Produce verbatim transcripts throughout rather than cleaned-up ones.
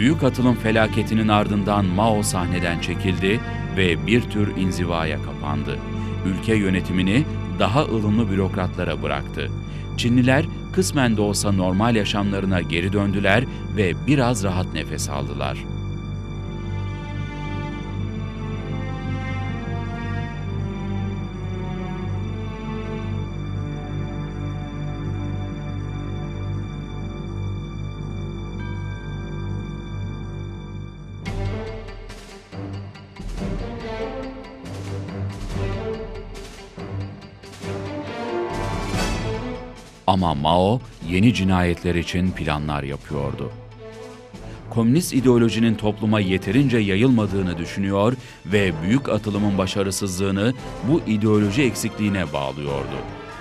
Büyük atılım felaketinin ardından Mao sahneden çekildi ve bir tür inzivaya kapandı. Ülke yönetimini daha ılımlı bürokratlara bıraktı. Çinliler kısmen de olsa normal yaşamlarına geri döndüler ve biraz rahat nefes aldılar. Ama Mao yeni cinayetler için planlar yapıyordu. Komünist ideolojinin topluma yeterince yayılmadığını düşünüyor ve büyük atılımın başarısızlığını bu ideoloji eksikliğine bağlıyordu.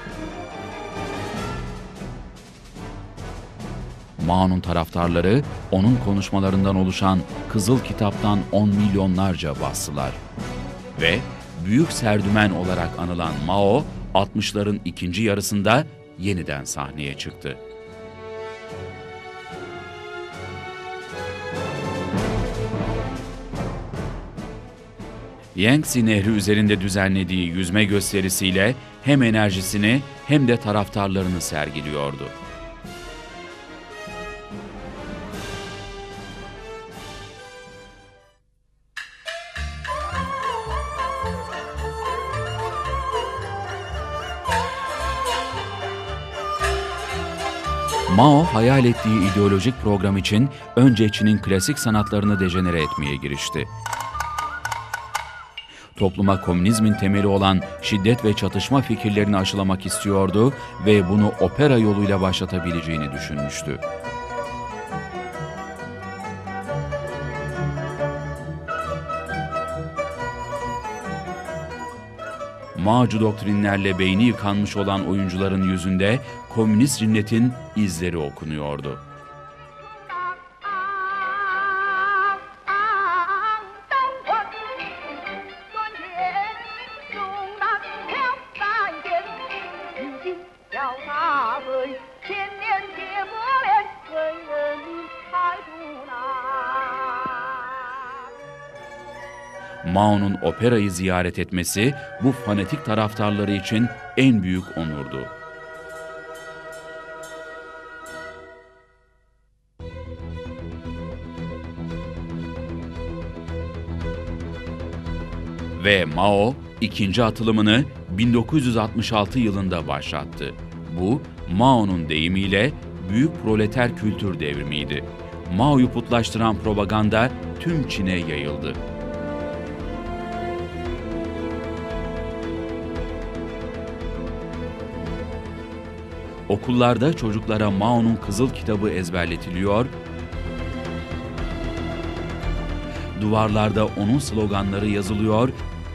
Mao'nun taraftarları onun konuşmalarından oluşan Kızıl Kitap'tan on milyonlarca bastılar. Ve Büyük Serdümen olarak anılan Mao, altmışların ikinci yarısında yeniden sahneye çıktı. Yangtze Nehri üzerinde düzenlediği yüzme gösterisiyle hem enerjisini hem de taraftarlarını sergiliyordu. Mao hayal ettiği ideolojik program için önce Çin'in klasik sanatlarını dejenere etmeye girişti. Topluma komünizmin temeli olan şiddet ve çatışma fikirlerini aşılamak istiyordu ve bunu opera yoluyla başlatabileceğini düşünmüştü. Mao'cu doktrinlerle beyni yıkanmış olan oyuncuların yüzünde komünist cinnetin izleri okunuyordu. Mao'nun operayı ziyaret etmesi bu fanatik taraftarları için en büyük onurdu. Ve Mao ikinci atılımını bin dokuz yüz altmış altı yılında başlattı. Bu, Mao'nun deyimiyle büyük proleter kültür devrimiydi. Mao'yu putlaştıran propaganda tüm Çin'e yayıldı. Okullarda çocuklara Mao'nun Kızıl Kitabı ezberletiliyor, duvarlarda onun sloganları yazılıyor,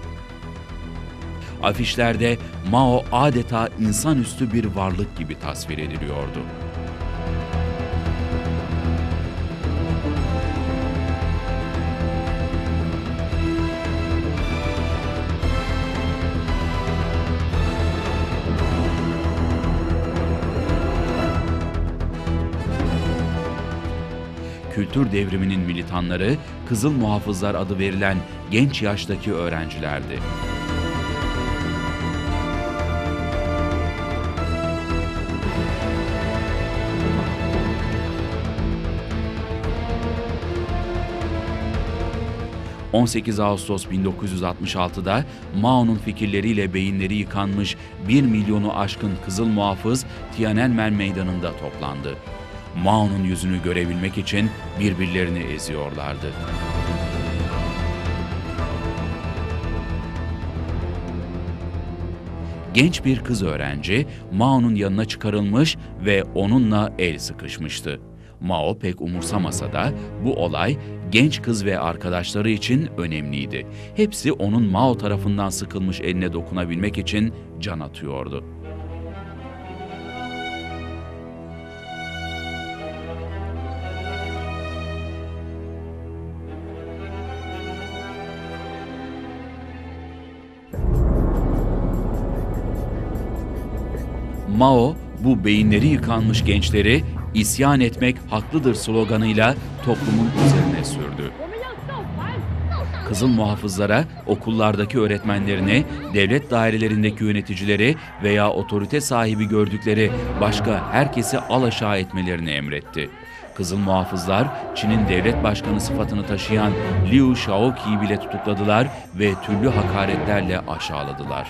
afişlerde Mao adeta insanüstü bir varlık gibi tasvir ediliyordu. Kültür devriminin militanları, Kızıl Muhafızlar adı verilen genç yaştaki öğrencilerdi. on sekiz Ağustos bin dokuz yüz altmış altıda Mao'nun fikirleriyle beyinleri yıkanmış bir milyonu aşkın Kızıl Muhafız Tiananmen Meydanı'nda toplandı. Mao'nun yüzünü görebilmek için birbirlerini eziyorlardı. Genç bir kız öğrenci Mao'nun yanına çıkarılmış ve onunla el sıkışmıştı. Mao pek umursamasa da bu olay genç kız ve arkadaşları için önemliydi. Hepsi onun Mao tarafından sıkılmış eline dokunabilmek için can atıyordu. Mao, bu beyinleri yıkanmış gençleri "İsyan etmek haklıdır" sloganıyla toplumun üzerine sürdü. Kızıl Muhafızlara okullardaki öğretmenlerini, devlet dairelerindeki yöneticileri veya otorite sahibi gördükleri başka herkesi alaşağı etmelerini emretti. Kızıl Muhafızlar, Çin'in devlet başkanı sıfatını taşıyan Liu Shaoqi'yi bile tutukladılar ve türlü hakaretlerle aşağıladılar.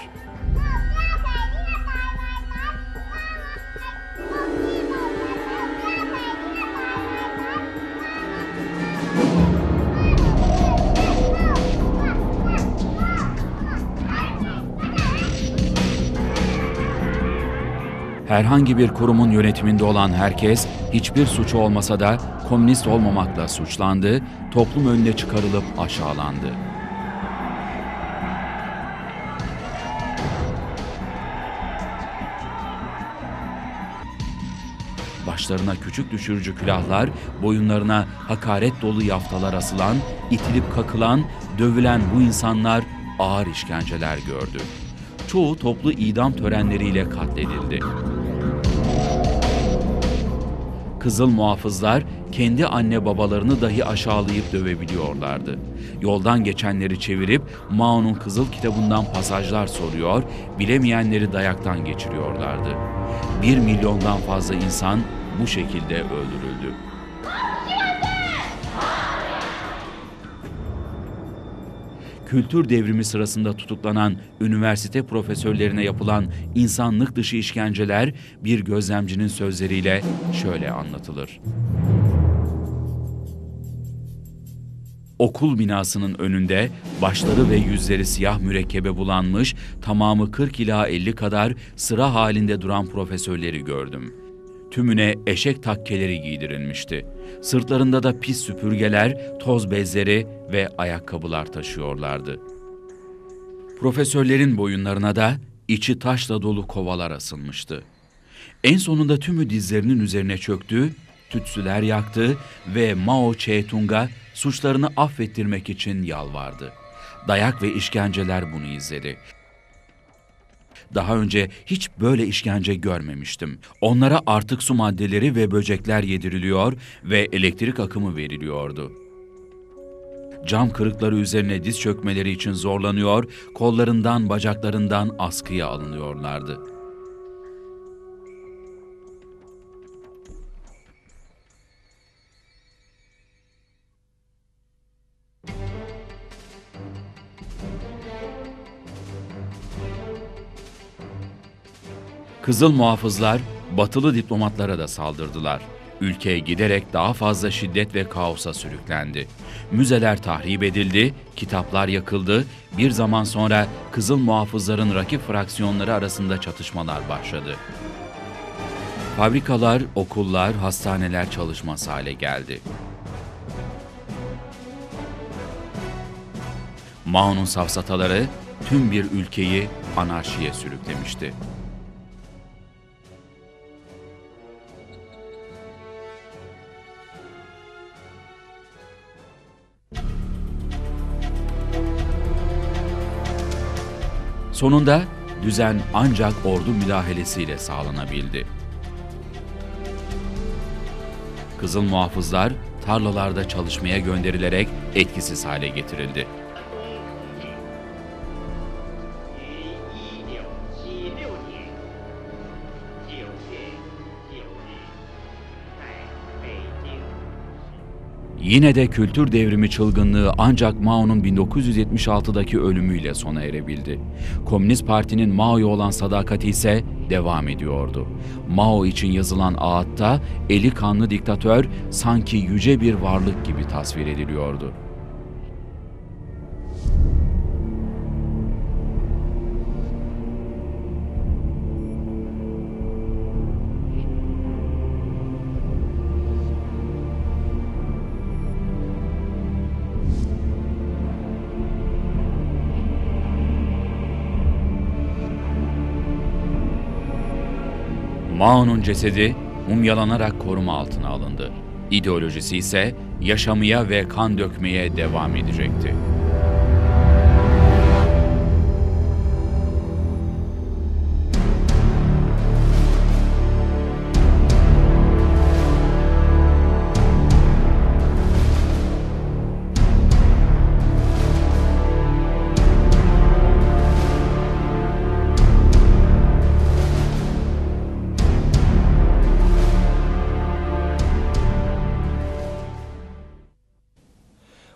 Herhangi bir kurumun yönetiminde olan herkes, hiçbir suçu olmasa da komünist olmamakla suçlandı, toplum önüne çıkarılıp aşağılandı. Başlarına küçük düşürücü külahlar, boyunlarına hakaret dolu yaftalar asılan, itilip kakılan, dövülen bu insanlar ağır işkenceler gördü. Çoğu toplu idam törenleriyle katledildi. Kızıl Muhafızlar kendi anne babalarını dahi aşağılayıp dövebiliyorlardı. Yoldan geçenleri çevirip Mao'nun Kızıl Kitabı'ndan pasajlar soruyor, bilemeyenleri dayaktan geçiriyorlardı. Bir milyondan fazla insan bu şekilde öldürüldü. Kültür devrimi sırasında tutuklanan üniversite profesörlerine yapılan insanlık dışı işkenceler bir gözlemcinin sözleriyle şöyle anlatılır. Okul binasının önünde başları ve yüzleri siyah mürekkebe bulanmış, tamamı kırk ila elli kadar sıra halinde duran profesörleri gördüm. Tümüne eşek takkeleri giydirilmişti. Sırtlarında da pis süpürgeler, toz bezleri ve ayakkabılar taşıyorlardı. Profesörlerin boyunlarına da içi taşla dolu kovalar asılmıştı. En sonunda tümü dizlerinin üzerine çöktü, tütsüler yaktı ve Mao Zedong'a suçlarını affettirmek için yalvardı. Dayak ve işkenceler bunu izledi. Daha önce hiç böyle işkence görmemiştim. Onlara artık su maddeleri ve böcekler yediriliyor ve elektrik akımı veriliyordu. Cam kırıkları üzerine diz çökmeleri için zorlanıyor, kollarından, bacaklarından askıya alınıyorlardı. Kızıl Muhafızlar, batılı diplomatlara da saldırdılar. Ülke giderek daha fazla şiddet ve kaosa sürüklendi. Müzeler tahrip edildi, kitaplar yakıldı, bir zaman sonra Kızıl Muhafızların rakip fraksiyonları arasında çatışmalar başladı. Fabrikalar, okullar, hastaneler çalışmaz hale geldi. Mao'nun safsataları tüm bir ülkeyi anarşiye sürüklemişti. Sonunda düzen ancak ordu müdahalesiyle sağlanabildi. Kızıl Muhafızlar tarlalarda çalışmaya gönderilerek etkisiz hale getirildi. Yine de kültür devrimi çılgınlığı ancak Mao'nun bin dokuz yüz yetmiş altıdaki ölümüyle sona erebildi. Komünist Parti'nin Mao'ya olan sadakati ise devam ediyordu. Mao için yazılan ağıtta eli kanlı diktatör sanki yüce bir varlık gibi tasvir ediliyordu. Mao'nun cesedi mumyalanarak koruma altına alındı. İdeolojisi ise yaşamaya ve kan dökmeye devam edecekti.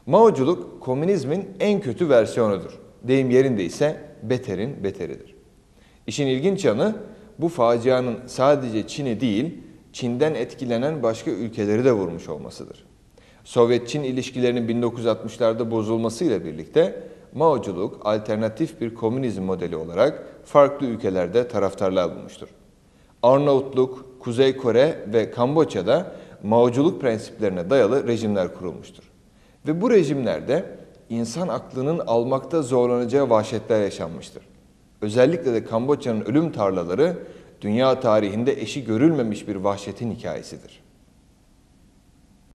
Maoculuk komünizmin en kötü versiyonudur. Deyim yerinde ise beterin beteridir. İşin ilginç yanı bu facianın sadece Çin'i değil, Çin'den etkilenen başka ülkeleri de vurmuş olmasıdır. Sovyet-Çin ilişkilerinin bin dokuz yüz altmışlarda bozulmasıyla birlikte Maoculuk alternatif bir komünizm modeli olarak farklı ülkelerde taraftarlar bulmuştur. Arnavutluk, Kuzey Kore ve Kamboçya'da Maoculuk prensiplerine dayalı rejimler kurulmuştur. Ve bu rejimlerde insan aklının almakta zorlanacağı vahşetler yaşanmıştır. Özellikle de Kamboçya'nın ölüm tarlaları dünya tarihinde eşi görülmemiş bir vahşetin hikayesidir.